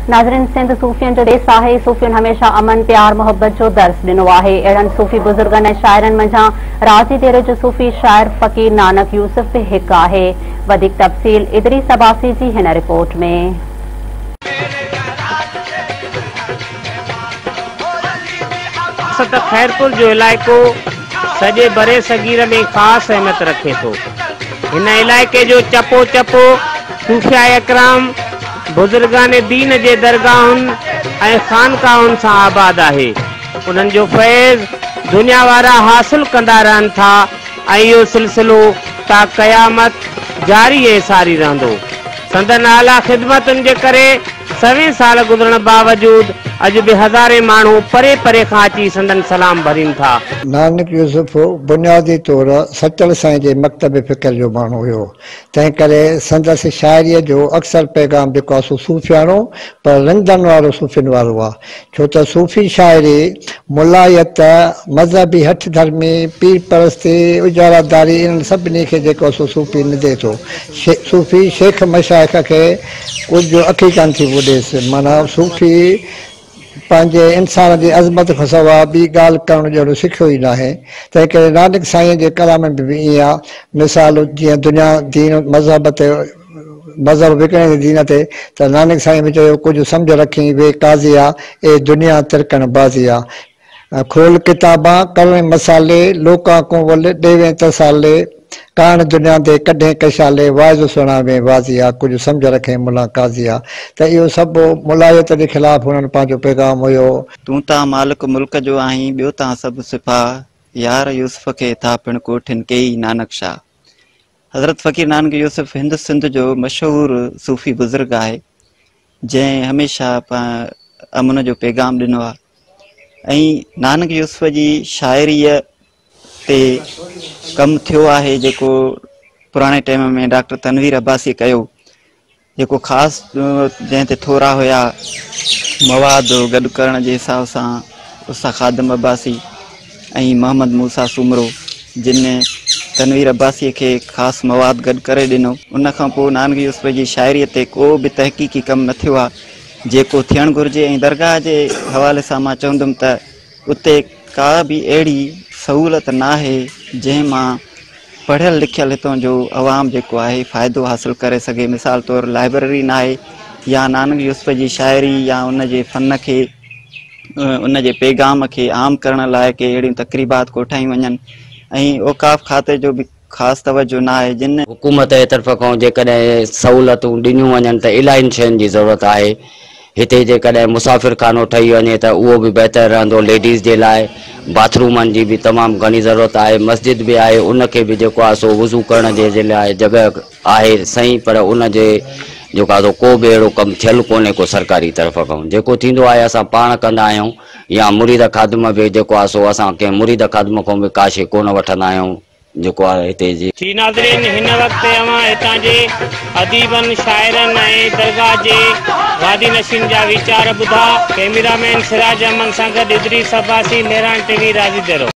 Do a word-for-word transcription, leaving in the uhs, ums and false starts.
नाज़रीन, सिंध सूफ़ियन जो देश है। सूफ़ियन हमेशा अमन, प्यार, मोहब्बत जो दर्स दिनो है। अड़न सूफ़ी बुजुर्गन ऐं शाइरन मंझा राज़ी देर जो सूफ़ी शाइर फ़कीर नानक यूसुफ भी एक है। वधिक तफ़सील इदरीस अब्बासी जी हिन रिपोर्ट में। खैरपुर जो इलाइको सजे बरे सगीर में खास अहमियत रखे थो। इन इलाइके जो चपो चपो सूफिया इकराम बुजुर्गान दीन जे दरगाहुनि ऐं खानकाहुनि सां आबाद है। उन्हनि जो फैज़ दुनिया वारा हासिल कंदा रहनि था ऐं इहो सिलसिलो ता क़यामत जारी ऐं सारी रहंदो। संदन आला ख़िदमतुनि जे करे सवें साल गुज़रण बावजूद अज भी हज़ारे मानू परे परे खां अची संदन सलाम भरीन था। नानक यूसुफ बुनियादी तौर सचल साईं जे मकतब फ़िक्र जो माण्हू हुयो। तंहिं करे संदसि शाइरीअ जो अक्सर पैगाम जेको आहे सो सूफ़ियाणो पर रंगदन वारो सूफ़ियुनि वारो आहे। छो त सूफ़ी शाइरी मुलायत, मज़हबी हठ धर्मी, पीर परस्ती, उजारादारी इन्हनि सभिनी खे जेको सो सूफ़ी निदे थो। सूफ़ी शेख मशाइख खे कुझु अखी कान थी ॿुधेसि। माना सूफ़ी पंहिंजे इंसान जी अज़मत खां सवाइ ॿी ॻाल्हि करणु जहिड़ो सिखियो ई न आहे। तंहिं करे नानक साईं जे कलाम में बि ईअं आहे। मिसाल जीअं दुनिया दीन मज़हब ते मज़हब विकिणे दीन ते त नानक साईं बि चयो कुझु सम्झ रखी वे काज़ी आहे ए दुनिया तिरकण बाज़ी आहे। खोल किताबां करण मसाले लोकां को वल ॾेवे तसाले कान दुनिया दे कढे कशाले वाज़ सुणावे वाज़िया कुछ समझ रखे मुला काज़िया। त इहो सभु मुलायत के खिलाफ उन्हनि पंहिंजो पैगाम हुयो। तू ता मालिक मुल्क जो आहीं ॿियो ता सभु सिफा यार यूसुफ के था पिण कोठिन कई नानक शाह। हज़रत फ़कीर नानक यूसुफ हिंद सिंध जो मशहूर सूफ़ी बुज़ुर्ग है जैं हमेशा अमन जो पैगाम दिनो आहे। ऐं नानक यूसुफ जी शाइरीअ ते कम थियो आहे जेको पुराने टाइम में डॉक्टर तनवीर अब्बासी कयो, जेको ख़ास जैं ते थोरा हुया मवाद गॾु करण जे हिसाब सां उस्ताद खादम अब्बासी ऐं मोहम्मद मूसा सुमरो जिन तनवीर अब्बासी के ख़ास मवाद गॾु करे ॾिनो। उन खां पोइ नानक यूसुफ जी शाइरीअ ते को बि तहक़ीक़ी कमु न थियो आहे जेको थियणु घुरिजे। ऐं दरगाह जे हवाले सां मां चवंदुमि त उते का बि अहिड़ी सहूलत ना है जंहिं मां पढ़ियल लिखियल हितों जो अवाम जेको आहे फ़ाइदो हासिल करे सघे। मिसाल तौर लाइब्रेरी ना है या नानक यूसुफ जी शाइरी या उन जे फ़न खे उन जे पैगाम खे आम करण लाइ के अहिड़ियूं तक़रीबात कोठाई वञनि। ऐं औकाफ़ खाते जो भी ख़ासि तवज्जो ना आहे। जिन हुकूमत जे तरफ़ खां जेकॾहिं सहूलतूं ॾिनियूं वञनि त इलाही शयुनि जी ज़रूरत आहे। हिते जेकॾहिं मुसाफ़िर खानो ठही वञे त उहो बि बहितर रहंदो। लेडीज़ जे लाइ बाथरूमनि जी भी तमाम घनी ज़रूरत है। मस्जिद भी है, उनके भी जो आहे सो वज़ू करण जे लाइ जगह है सही, पर उन जे जो आहे को भी अहिड़ो कमु थियल कोन्हे को सरकारी तरफ़ खां। जेको थींदो आहे असां पाण कंदा आहियूं या मुरीद खादम भी जेको आहे सो असां कंहिं मुरीद खादम खां भी काशे कोन वठंदा आहियूं जेको आहे हिते जी। जी नाज़रीन, हिन वक्त अवां हितां जे अदीबन शाइरन ऐं दरगाह जे वादी नशीन जा वीचार ॿुधा। कैमरामैन सिराज अहमद सां गॾु इदरीस अब्बासी, मेहरान टीवी, राज़ी देरो।